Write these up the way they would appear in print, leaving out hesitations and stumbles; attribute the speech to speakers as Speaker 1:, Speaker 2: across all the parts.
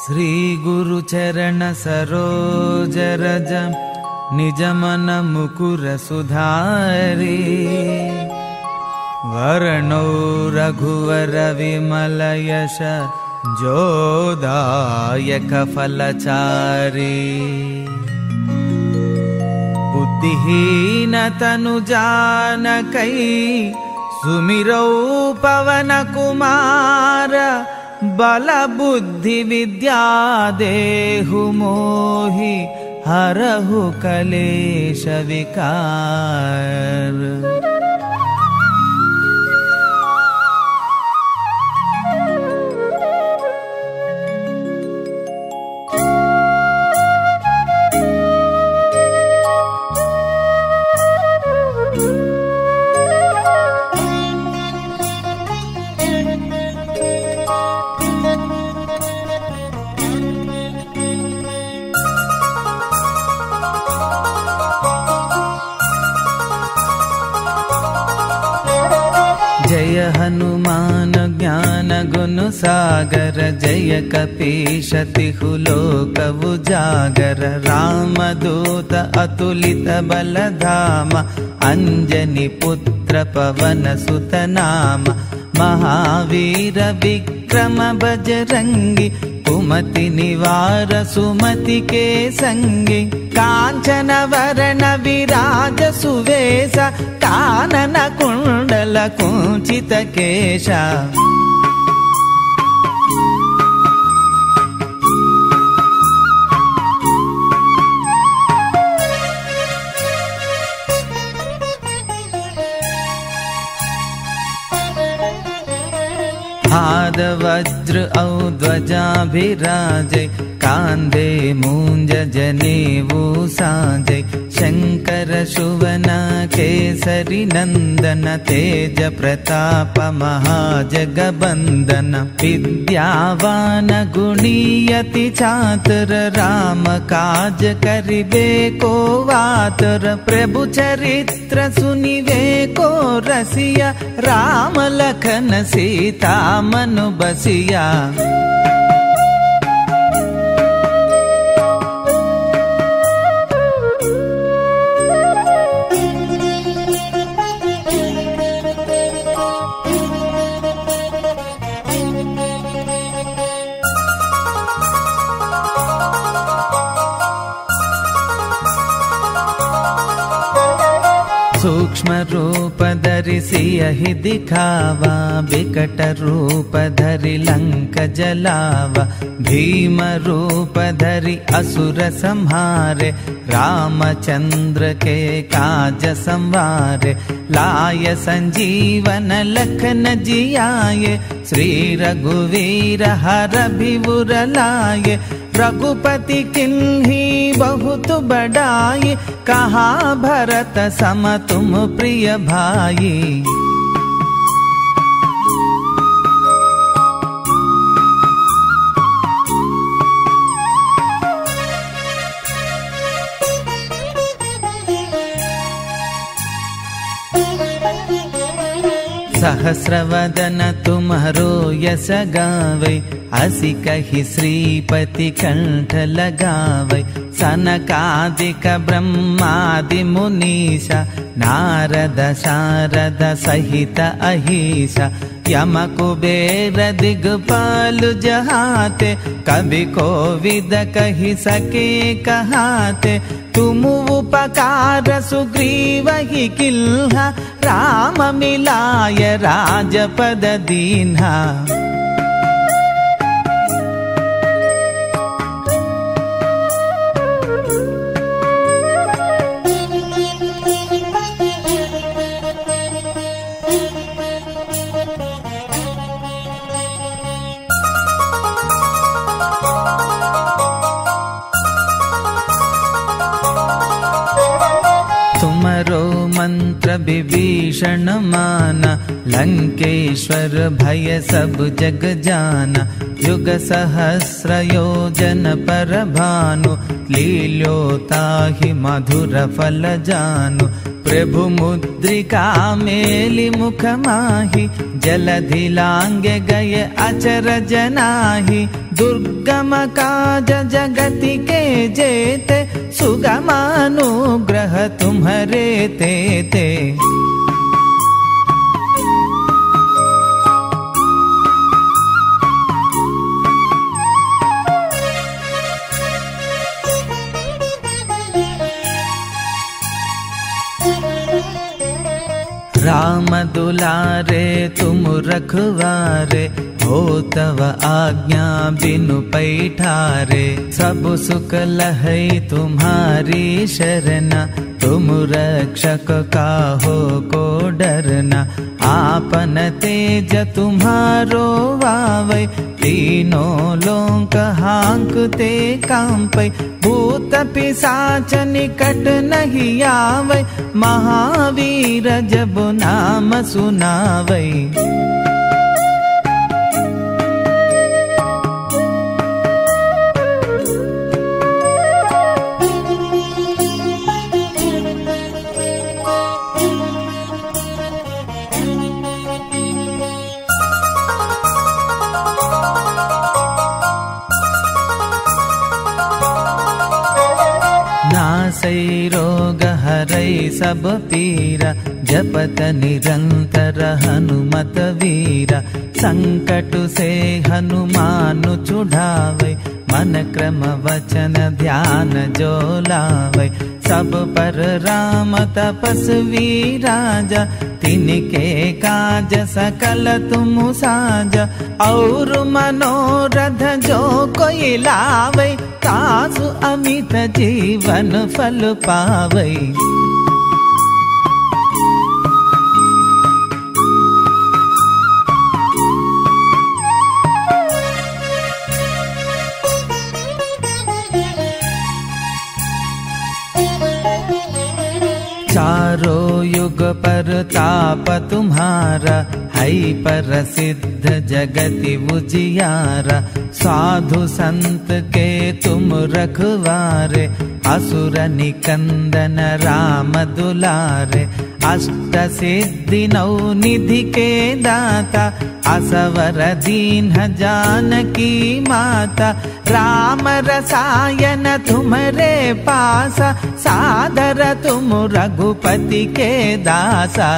Speaker 1: श्री गुरु चरण सरोज रज निज मन मुकुर सुधारी वर्णो रघुवर विमल यश जोदायक फलचारी बुद्धिहीन तनु जानकै सुमिरौ पवन कुमार बल बुद्धि विद्या देहु मोहि हरहु कलेश विकार। जय हनुमान ज्ञान गुण सागर जय कपीश तिहु लोक उजागर रामदूत अतुलित बल धाम अंजनी पुत्र पवन सुत नाम महावीर विक्रम बजरंगी कुमति निवार सुमति के संगी कांचन वरण विराज सुवेश कानन कुंडल कुंचित केशा। हाद वज्र औ ध्वजा विराजे कांधे मूंज जनेऊ साजे शंकर सुवन केसरी नंदन तेज प्रताप महाजगबंदन विद्यावान गुणीयति चातुर राम काज करिबे को वातुर प्रभु चरित्र सुनिबे को रसिया राम लखन सीता मनु बसिया। सूक्ष्म रूप धरि सियहि दिखावा विकट रूप धरि लंक जलावा भीम रूप धरि असुर संहारे रामचंद्र के काज संवारे लाय संजीवन लखन जियाये श्री रघुवीर हर भिवुर लाये रघुपति किन्ही बहुत बड़ाई कहा भरत सम तुम प्रिय भाई। सहस्रवदन तुम्हारो यश गावै असी कहि श्रीपति कंठ लगावै सनकादिक ब्रह्मादि मुनीषा नारद शारद सहित अहीशा यम कुबेर दिगपाल जहाते कवि कोविद कहि सके कहाते तुम उपकार सुग्रीव ही किल्हा राम मिलाय राजपद दीन्हा। तुमरो मंत्र विभीषण माना लंकेश्वर भय सब जग जाना युग सहस्र योजन पर भानु लील्योताहि मधुर फल जानु प्रभु मुद्रिका मेलि मुख माहि जलधि लांगे गए अचरज नाही दुर्गम काज जगति के जेते सुगमानुग्रह तुम्हरे तेते। राम दुलारे तुम रखवारे हो तव आज्ञा बिनु पैठारे सब सुख लहै तुम्हारी शरणा तुम रक्षक काहो को डरना आपन तेज तुम्हारो वावै तीनों लोक हांकते कांपै भूत पिशाच निकट नहीं आवै महावीर जब नाम सुनावै। नासै रोग हरै सब पीरा जपत निरंतर हनुमत वीरा संकट से हनुमान छुड़ावै मन क्रम वचन ध्यान जो लावै सब पर राम तपस्वी राजा तिनके काज सकल तुम साजा और मनोरथ जो कोई लावै तासु अमित जीवन फल पावै। चारों युग पर ताप तुम्हारा है प्रसिद्ध जगति उजियारा साधु संत के तुम रखवारे असुर निकंदन राम दुलारे अष्ट सिद्धि नौ निधि के दाता असवर दीन जानकी माता राम रसायन तुम्हारे पासा सादर तुम रघुपति के दासा।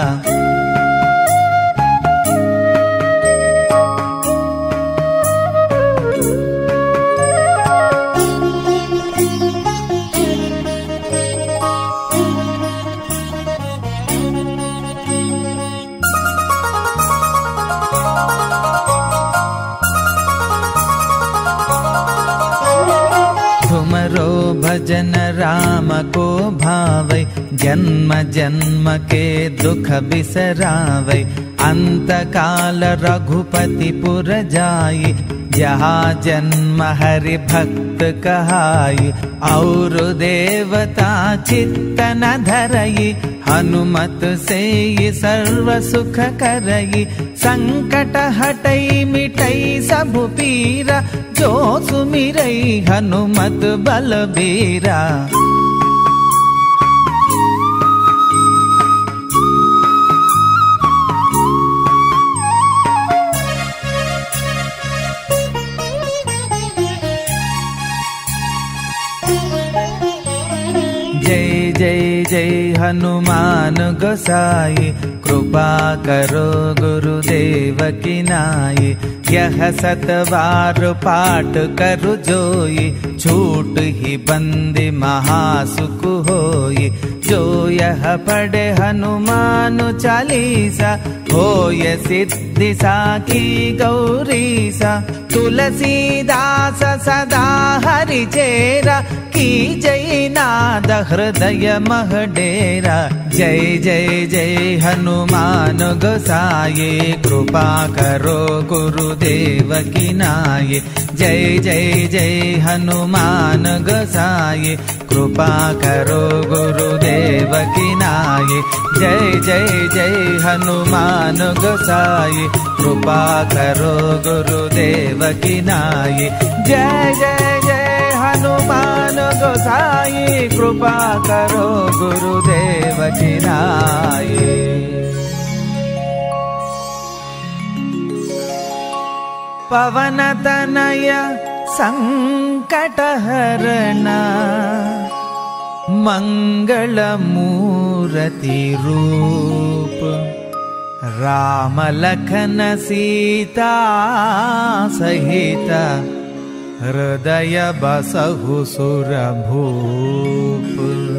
Speaker 1: तुमरो भजन राम को भावै जन्म जन्म के दुख बिसरावै अंत काल रघुपति पुर जाई जहाँ जन्म हरि भक्त कहाई और देवता चित्त न धरई हनुमत से सर्व सुख करई संकट हटई मिटई सब पीरा जो सुमिरई हनुमत बलबीरा। जय जय जय हनुमान गोसाई कृपा करो गुरुदेव की नाई यह सतबार पाठ करु जोई छूट ही बंदी महासुख होई जो यह पढ़े हनुमान चालीसा होय सिद्धि साखी गौरीसा तुलसीदास सदा हरि चेरा की जय नाद हृदय मह डेरा। जय जय जय हनुमान गोसाई कृपा करो गुरुदेव की नाई जय जय जय हनुमान गोसाई कृपा करो गुरुदेव की नाई जय जय जय हनुमान गोसाई कृपा करो गुरुदेव की नाई जय जय जय हनुमान गोसाई। साई कृपा करो गुरुदेव की नाई। पवन तनय संकटहरण मंगल मूर्ति रूप राम लखन सीता सहित हृदय बसहु सुर भूप।